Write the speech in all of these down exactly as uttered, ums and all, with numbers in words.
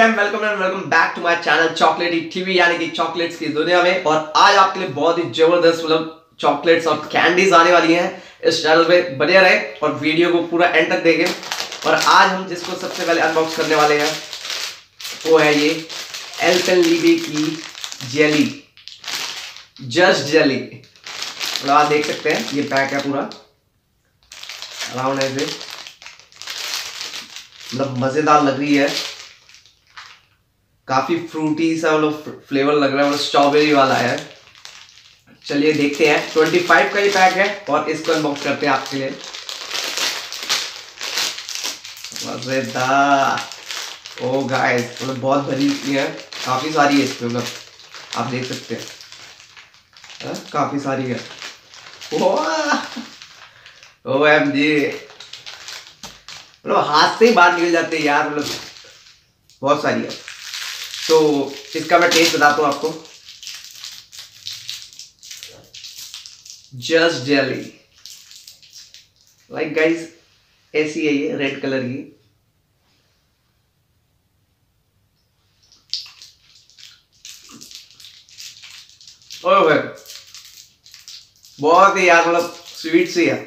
And welcome and welcome back to my channel chocolaty TV यानी कि chocolates की दुनिया में। और आज आपके लिए बहुत ही जबरदस्त मतलब चॉकलेट्स और कैंडीज आने वाली हैं। इस चैनल पे बने रहे और वीडियो को पूरा एंड तक देखें। और आज हम जिसको सबसे पहले अनबॉक्स करने वाले हैं वो है ये एल्पेनलीबे की जेली, जस्ट जेली। मतलब आप देख सकते हैं ये पैक है पूरा अराउंड ऐसे, मतलब मजेदार लग रही है, काफी फ्रूटी सा मतलब फ्लेवर लग रहा है, मतलब स्ट्रॉबेरी वाला है। चलिए देखते हैं। पच्चीस का ये पैक है और इसको अनबॉक्स करते हैं आपके लिए। मजेदार। ओ गाइस, मतलब बहुत भरी है, काफी सारी है इसमें, मतलब आप देख सकते हैं है? काफी सारी है। ओ एम जी, मतलब हाथ से ही बाहर निकल जाते हैं यार, मतलब बहुत सारी है। तो इसका मैं टेस्ट बताता हूँ आपको। जस्ट जेली, लाइक गाइस ऐसी है ये, रेड कलर की। ओए बहुत ही यार मतलब स्वीट सी है,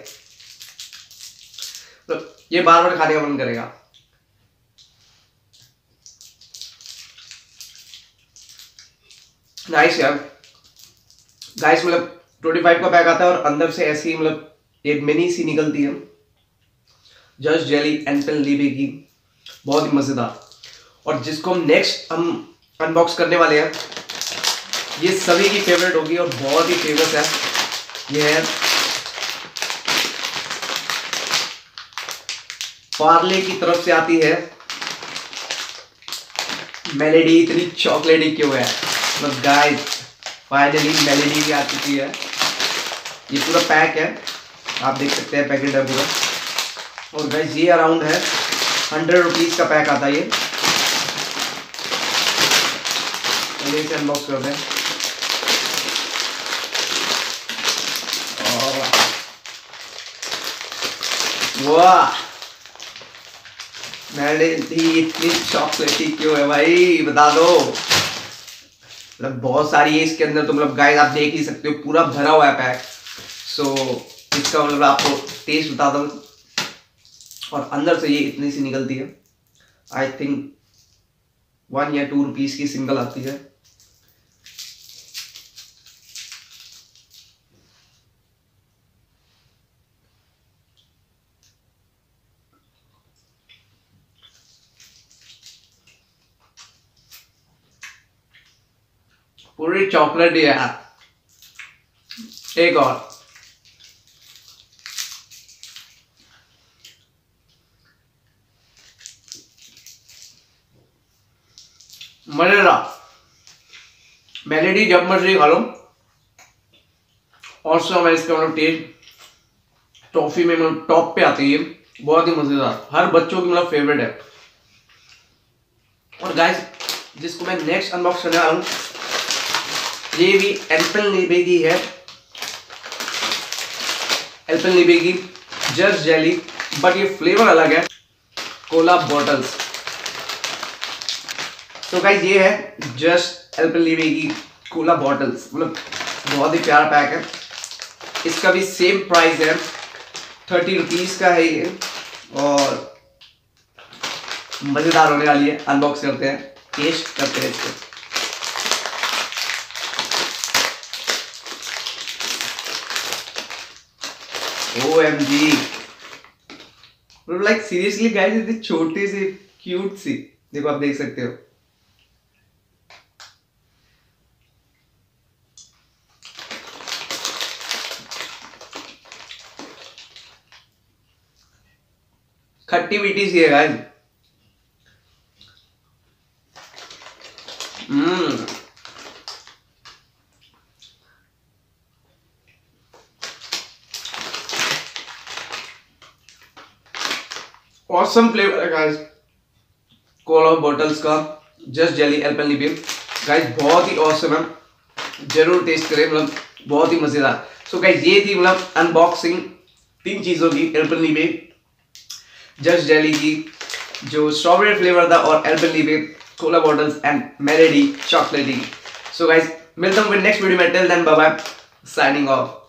मतलब ये बार बार खाने का मन करेगा। नाइस यार गाइस, मतलब पच्चीस का पैक आता है और अंदर से ऐसी मतलब एक मिनी सी निकलती है जस्ट जेली एल्पेनलीबे की, बहुत ही मजेदार। और जिसको हम नेक्स्ट हम अनबॉक्स करने वाले हैं ये सभी की फेवरेट होगी और बहुत ही फेमस है। ये है पार्ले की तरफ से आती है मेलेडी। इतनी चॉकलेटी क्यों है, मतलब गाइस फाइनली मेलेडी भी आ चुकी है। ये पूरा पैक है, आप देख सकते हैं पैकेट है पूरा। और गाइस ये अराउंड है हंड्रेड रुपीज का पैक आता है ये। चलिए इसे अनबॉक्स करते हैं। वाह, मेलेडी इतनी चॉकलेटी क्यों है भाई, बता दो। मतलब बहुत सारी है इसके अंदर, तो मतलब गाइस आप देख ही सकते हो पूरा भरा हुआ है पैक। सो so, इसका मतलब आपको टेस्ट बताता हूँ। और अंदर से ये इतनी सी निकलती है, आई थिंक वन या टू रुपीज की सिंगल आती है। पूरी चॉकलेट ही है यार। एक और मजेदार मेलेडी, जब मर्जी खा लो। और सब इसका मतलब टेस्ट टॉफी में मतलब टॉप पे आती है, बहुत ही मजेदार, हर बच्चों की मतलब फेवरेट है। और गाइस जिसको मैं नेक्स्ट अनबॉक्स करने वाला हूँ ये भी एल्पेनलीबे की है, एल्पेनलीबे की जस्ट जेली, बट ये फ्लेवर अलग है, कोला बॉटल्स। तो गाइस ये है जस्ट एल्पेनलीबे की कोला बॉटल्स, मतलब बहुत ही प्यारा पैक है। इसका भी सेम प्राइस है, थर्टी रुपीज का है ये। और मजेदार होने वाली है। अनबॉक्स करते हैं, टेस्ट करते हैं इसको। O M G, like seriously guys इतनी छोटी सी क्यूट सी, देखो आप देख सकते हो। खट्टी मीठी सी है गाइस। हम्म ऑसम फ्लेवर है गाइस कोला बॉटल्स का, जस्ट जेली एल्पेनलीबे। गाइस बहुत ही ऑसम है, जरूर टेस्ट करें, मतलब बहुत ही मजेदार। सो गाइस ये थी मतलब अनबॉक्सिंग तीन चीजों की, एल्पेनलीबे, जस्ट जेली की जो स्ट्रॉबेरी फ्लेवर था और Alpenliebe cola bottles and Melody chocolaty. So guys मिलता हूँ फिर नेक्स्ट वीडियो में, till then bye bye, signing of.